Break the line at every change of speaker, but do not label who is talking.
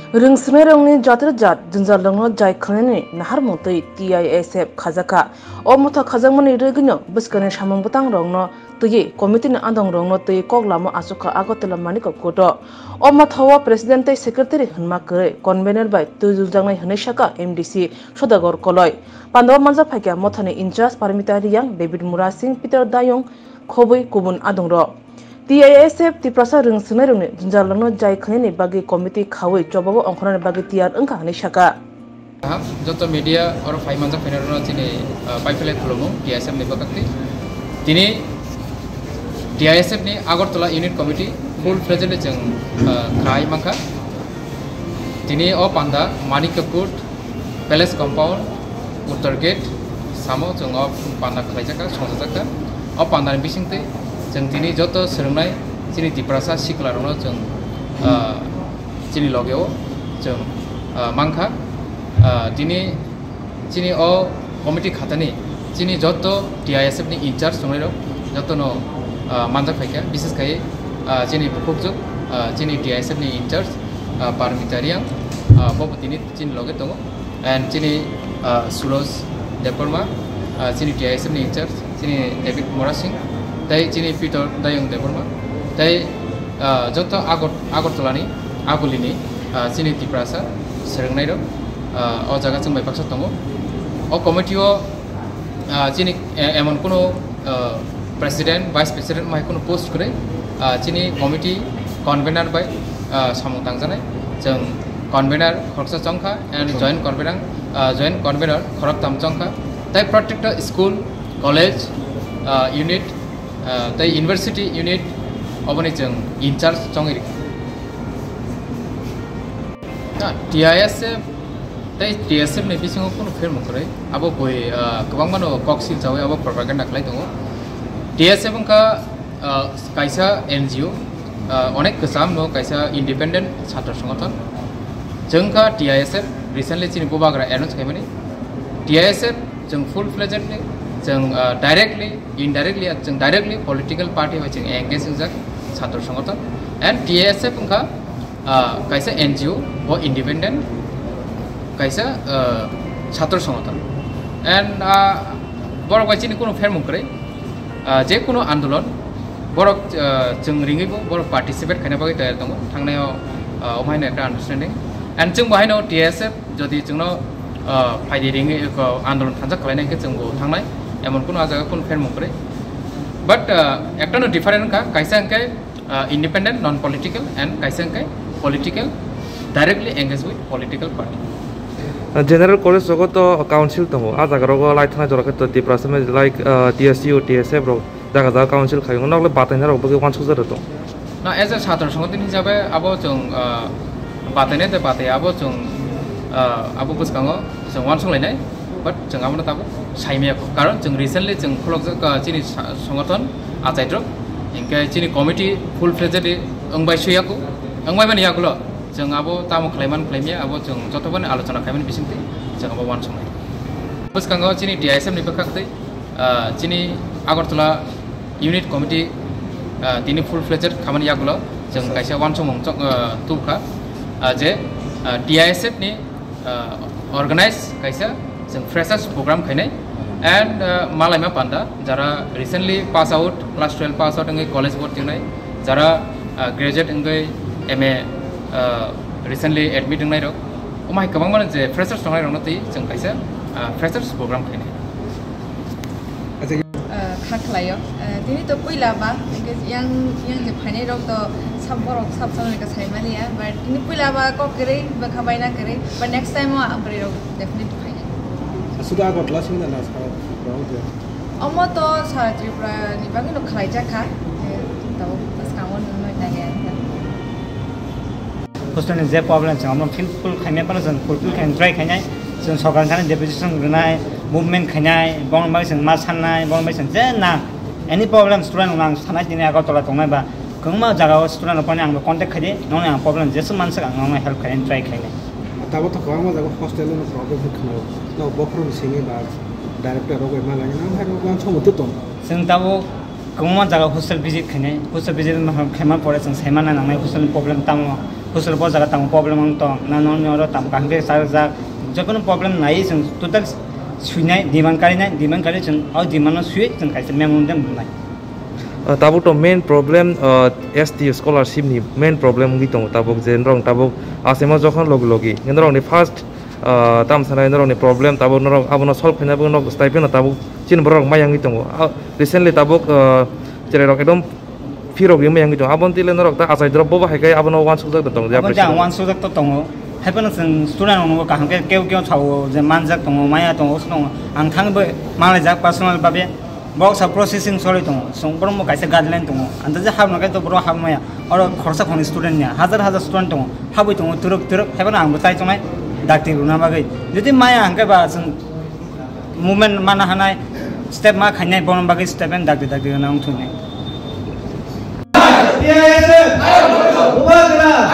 Ringsne rongni jatir jat jinjar longno jai khanani nahar motoi TISF khajaka o motha khajangmani regino biskane samang butang rongno tuyi committee ni andong rongno tuyi koglamo asuka agotela maniko koto o mathawa president tai secretary hunma kre convener bai tujujangnai hanishaka MDC sodagor koloi pandawa manja phakya mothani incharge parliamentary yang David Mura Singh Peter Dayong khobui kubun adongro TISF Twiprasa ringsne rongni jinjar longno jai khanani bagi committee khawai jobabo ongkhonani bagi Tiyar angka hanishaka
joto media or five manja phenerno tini paifele kholomo TISF ni bakakti tini TISF ni Agartala unit committee full fledged jeng khai mangka tini o panda Manikapur palace compound uttar gate samo jeng o panda khlaijaka songjaka o panda ni bisingte jeng tini joto serengnai tini Twiprasa siklarno jeng tini logeo jeng mangka tini o committee khatani tini joto TISF ni incharge songnai joto no manja phaikya bises kai tini pukjuk tini TISF ni incharge parliamentary yang bobo tini loge tongo and tini Suros Deparma tini TISF ni incharge tini David Mura Singh tai tini Peter Dayong Deparma tai joto Agartala ni agulini tini Twiprasa serengnai ro o jaga chung bai paksa tongo o committee o tini emon kono president vice president mai kono post kore tini committee convener bai samung tangjanai jeng convener khorsa chongkha and joint convener Khorang tam chongkha tai protector school college unit tai university unit oboni jeng incharge chongiri TISF tai TISF ni bisingo kono fermo kore abo boi kobang mano koksil jawe abo propaganda khlai tongo TISF ka kaisa NGO onek kesam no kaisa independent chhatra সংগঠন jengka TISF recently chini Bubagrani announce kaimani TISF jeng full fledged ni jeng directly indirectly jeng directly political party wa jeng engage jak chhatra সংগঠন and TISF ka kaisa NGO o independent kaisa chhatra সংগঠন and borok bai chini kono fermo kore je kono andolon borok jeng ringibo borok participate khaina bagi tayar tongo thangnayo omaino ekta understanding and jeng bahaino TISF jodi jengno phaidi ringi ko andolon thanjak khlainai ke jengbo thangnai emon kono ajaga kono fermo kore but ekta no different ka kaisa angkai independent non political and kaisa angkai political directly engaged with political party
general college jogoto council tongo a jaga rogo laithana jorakhe Twiprasa like TSU TSF ro jaga council khayo nokle bataina ro bagi wan sujar to
na as a chhatra সংগঠন hisabe abo jong bataine te batai abo jong abo buskango jong wan songlainai but jong abo tabo saimia ko karon jong recently jong kholok chini সংগঠন Achaikha ingkai chini committee full fledged angbai suyaku angbai mani yakulo jeng abo tamu klaiman klaimia abo jeng jotoban alochona kaiman bisingti jeng abo wan songnai buskango chini TISF ni bakaktai chini Agartala unit committee tini full fledged khamani yagulo jeng kaisa wan somong tubkha je TISF ni organize kaisa jeng freshers program khainai and malaima panda jara recently pass out class 12 pass out ngai college board tingnai jara graduate ngai MA recently admit ngai ro omai kabang mana je freshers songai rong nati jeng kaisa freshers program khainai
khaklayo tini to puila ba yang je phane rok to saborok sabsang ka saimania but tini puila ba ko kere ba khabaina kere but next time ma apri rok definitely phane
sudah Agartala sing na sa ro
omo to sa Tripura ni ba kino khlaija kha to pas kawan noi nage
hostel je problem chang amro full khaine par jan full khain try khainai jan sokar khane deposition gnai movement khainai bong ba jang ma sanai bong ba jang je na any problem student nang sanai dine Agartala tongnai ba kongma jaga student opani ang contact khade nong ang problem jesu mansa ang help khain try khainai
tabo to kongma jaga hostel no problem khano no bokro singi ba director rogo ma lani nang haro wan chomo to
jeng tabo kongma jaga hostel visit khainai hostel visit ma khema pore jang saimana nang hostel problem tamo hostel bo jaga tang problem ang tong na non oro tam kang be sa ja jokono problem nai जों total सुइनाय demand करी जों औ demand सुइ जों खायसे मेमोन देम बुनाय
tabuk to main problem ST scholarship ni main problem gi tong tabuk jen rong tabuk asema jokhon logi ngendrong ni first tam sana ngendrong ni problem tabuk norong abono solve khina bu nok stipend tabuk chin borok mayang gi tong recently tabuk jere rok edom firok gi mayang gi tong abon tile norok ta asai drop bo hai kai abono one sujak tong ja
ja one sujak to tong happen जों student ong ka hangke keu chawo je manjak tong maya tong osno ang thang be male jak personal babe box processing sorry tong song brom kaise guideline tong anda je hab nakai to bro hab maya oro khorsa khoni student nya hazar student tong haboi tong turuk happen ang butai tongai dakti runa bagai jodi maya hangke ba जों movement mana hanai step ma khanai bon bagai step en dakti na ong thune TISF Bubagrani